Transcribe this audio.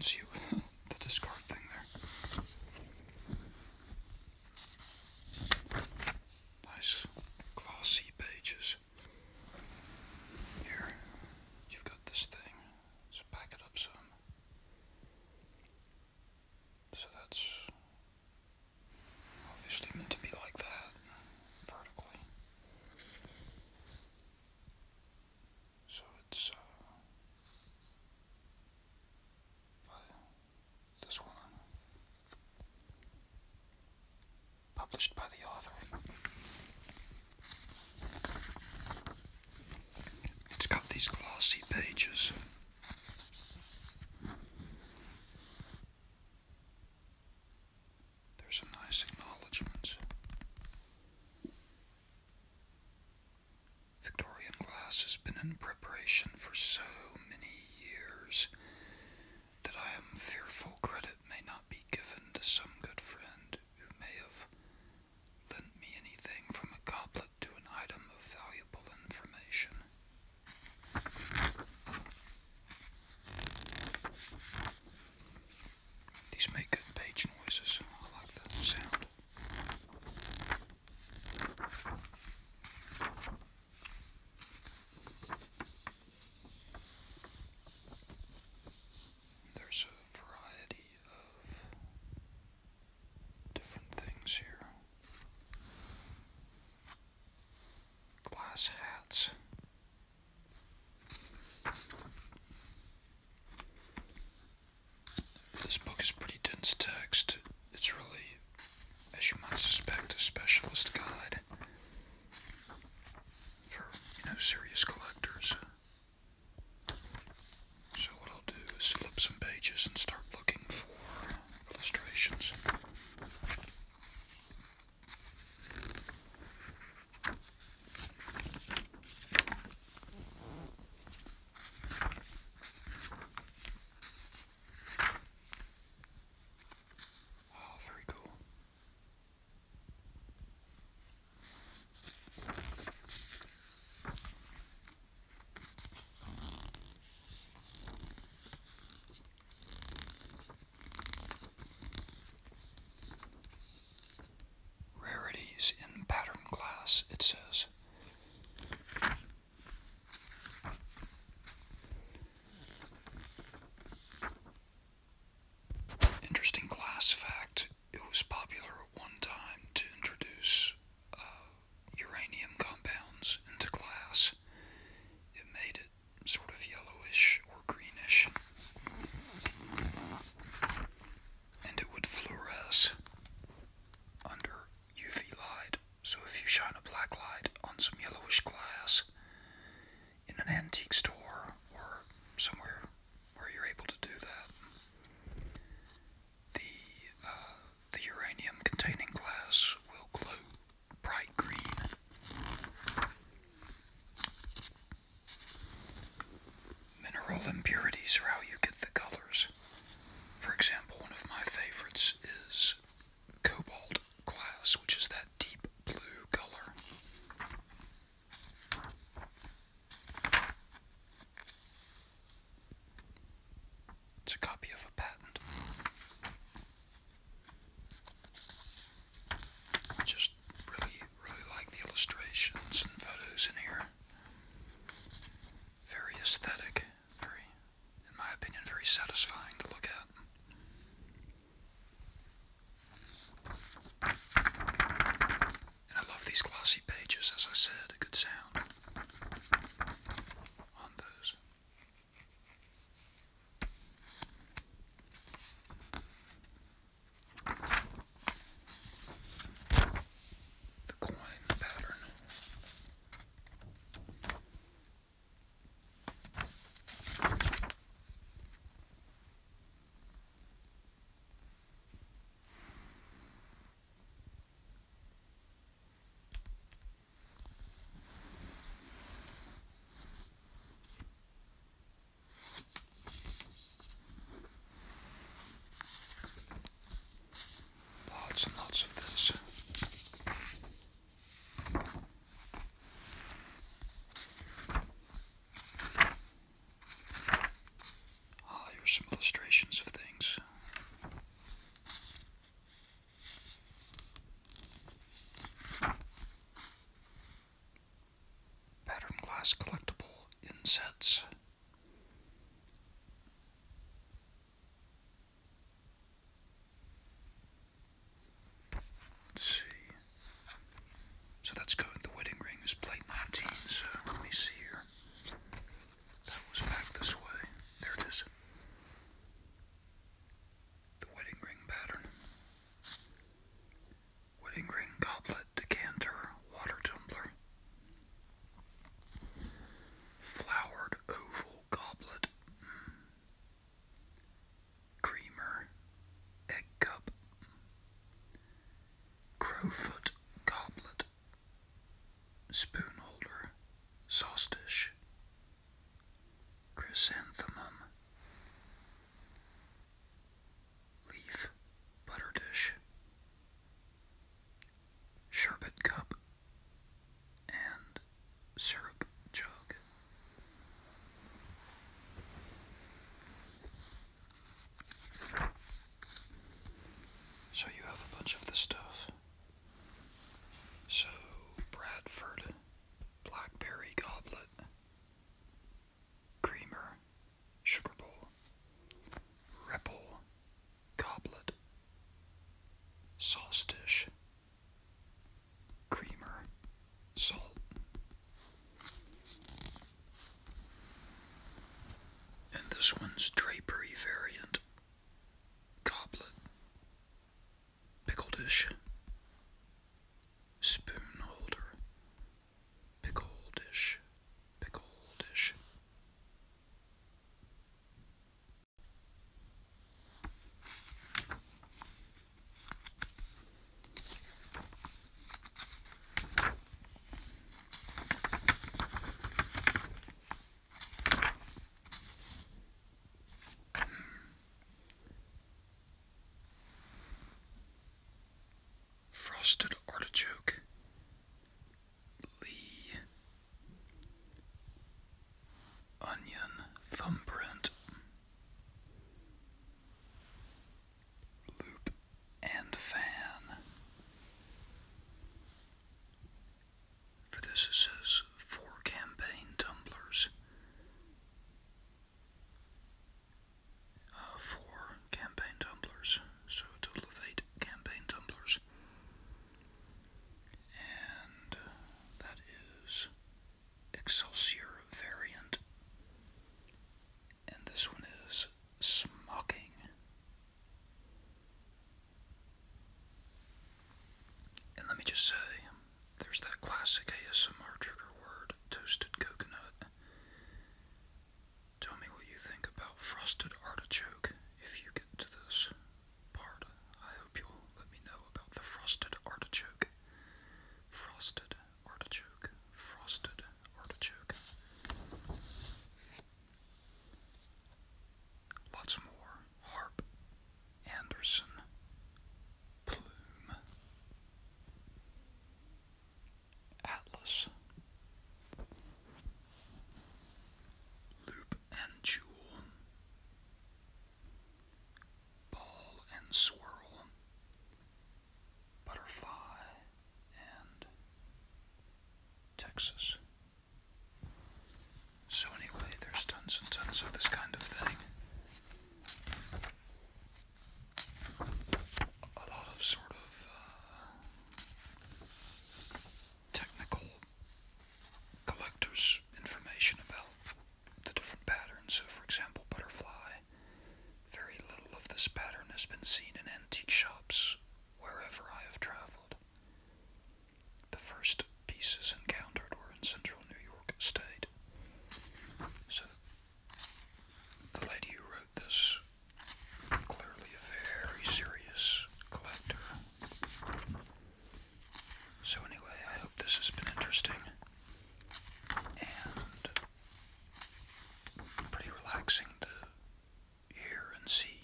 See the discard thing there. Nice glossy pages. Here, you've got this thing. Let's back it up some. So that's obviously meant to be like that, vertically. So it's by this one, published by the author. It's got these glossy pages. There's a nice acknowledgement. Victorian glass has been in preparation for so many years that I am fearful credit may not be given to some good friend who may have lent me anything from a goblet to an item of valuable information. These make good page noises. I like the sound. There's a variety of different things here. Glass hats. This book is pretty dense text. It's really, as you might suspect, a specialist guide for, serious collectors. So what I'll do is flip some pages and start looking for illustrations. Oh, very cool. Rarities in pattern glass, it says. Interesting glass fact, it was popular at one time to introduce uranium compounds into glass. It made it sort of yellowish or greenish, and it would fluoresce under UV light. So if you shine a black light on some yellowish glass in an antique store or somewhere where you're able to do that, the uranium containing glass will glow bright green. Mineral impurities are how you get the colors. For example, one of my favorites is cobalt glass, which is that deep blue color. It's a copy of a patent. I just really like the illustrations and photos in here. Very aesthetic, very, in my opinion, very satisfying to look at. And I love these glossy pages, as I said, a good sound on those. The coin pattern. sets. Let's see. So that's going, the wedding ring is plate 19, so let me see here. That was back this way. There it is. The wedding ring pattern. Wedding ring goblet, decanter, water tumbler. Flowered oval goblet. Creamer, egg cup. Crowfoot goblet. Spoon holder, sauce dish. Chrysanthemum. Leaf, butter dish. Sherbet cup. And syrup jug. So you have a bunch of this stuff. So, Bradford, blackberry goblet, creamer, sugar bowl, ripple, goblet, sauce dish, creamer, salt. And this one's drapery variant, goblet, pickle dish, spoon holder, pickle dish, pickle dish. Frosted artichoke, Lee, onion thumbprint, loop and fan. For this it says 4 campaign tumblers. 4 campaign tumblers, so a total of 8 campaign tumblers. And that is Excelsior variant. And this one is smocking. And let me just say, there's that classic ASMR trigger word, toasted coconut. Tell me what you think about frosted artichoke if you get to this part. I hope you'll let me know about the frosted artichoke. Frosted artichoke. Frosted artichoke. Lots more. Harp. Anderson. Plume. Atlas. Loop and jewel. Ball and swirl. Butterfly and Texas. So anyway, there's tons and tons of this kind of thing. A lot of sort of technical collector's information about the different patterns. So for example, butterfly. Very little of this pattern has been seen in antique shops wherever I have traveled. The first pieces encountered were in central New York State. So the lady who wrote this, clearly a very serious collector. So anyway, I hope this has been interesting and pretty relaxing to hear and see